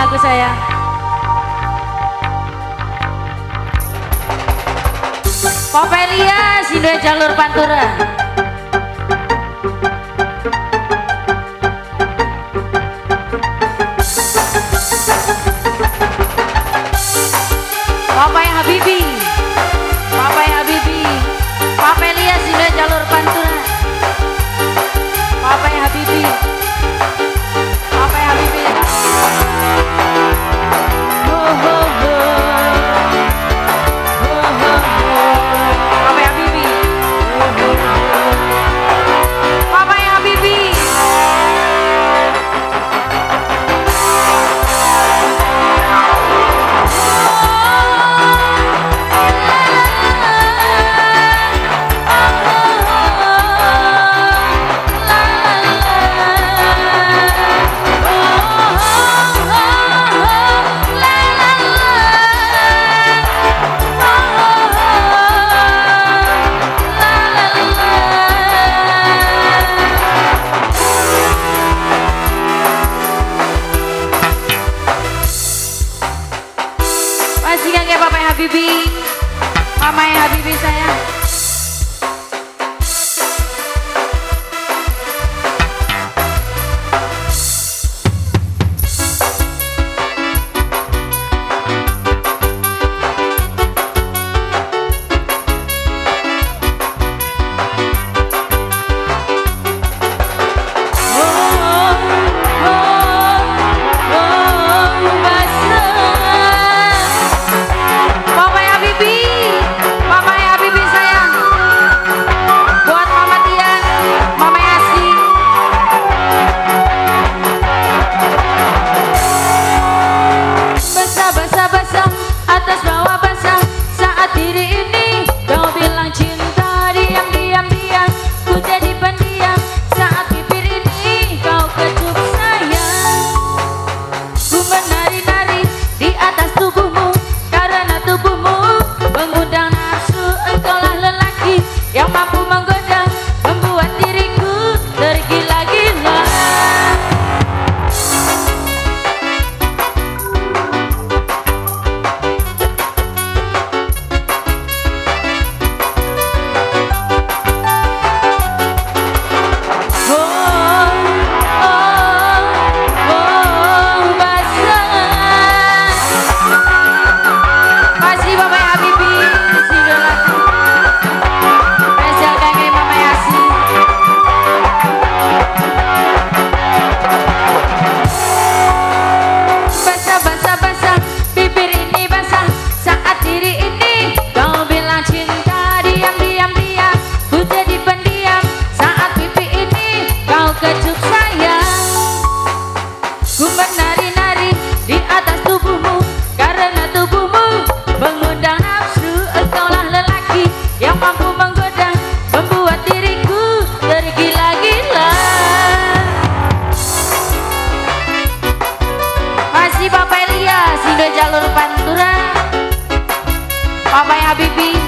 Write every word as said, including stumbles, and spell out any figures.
lagu saya. Popelia Sindo jalur Pantura. Papai Habibi, Papai Habibi, Popelia Sindo jalur Pantura. Papai Habibi, Papai Habibi. Oh, oh, oh. Masih kakek Papai Habibi, Mamai Habibi saya. Atas bawah basah saat diri ini kau bilang cinta, diam diam diam ku jadi pendiam saat bibir ini kau kecup sayang. Ku menari-nari di atas tubuhmu karena tubuhmu mengundang nafsu, engkaulah lelaki yang mampu menggoda membuat diriku tergila-gila. Kecup sayang, ku menari-nari di atas tubuhmu karena tubuhmu mengundang nafsu, engkaulah lelaki yang mampu menggoda membuat diriku tergila-gila. Masih Papai Lia Sindo jalur Pantura, Papai Habibi.